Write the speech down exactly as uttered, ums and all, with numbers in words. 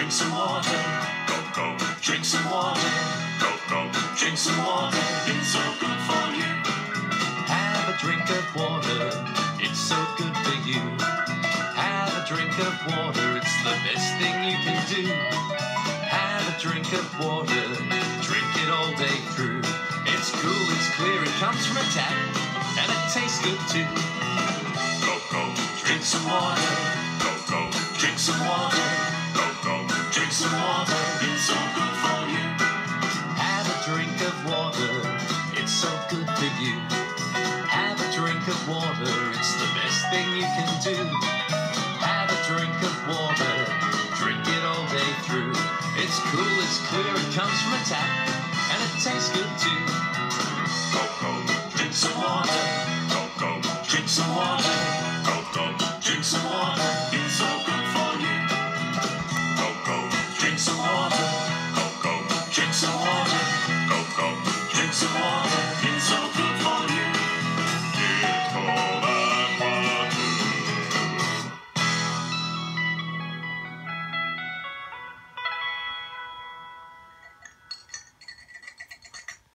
drink some water. Gulp, gulp, drink some water. Gulp, gulp, drink some water. It's so good for you. Have a drink of water, it's so good for you. Have a drink of water, it's the best thing you can do. Have a drink of water, drink it all day through. It's cool, it's clear, it comes from a tap, and it tastes good too. Gulp, gulp, drink some water. Gulp, gulp, drink some water. Gulp, gulp, drink some water. It's so good for you. Have a drink of water, it's so good for you. Have a drink of water, it's the best thing you can do. Have a drink of water, drink it all day through. It's cool, it's clear, it comes from a tap, and it tastes good too. Gulp, gulp, drink some water.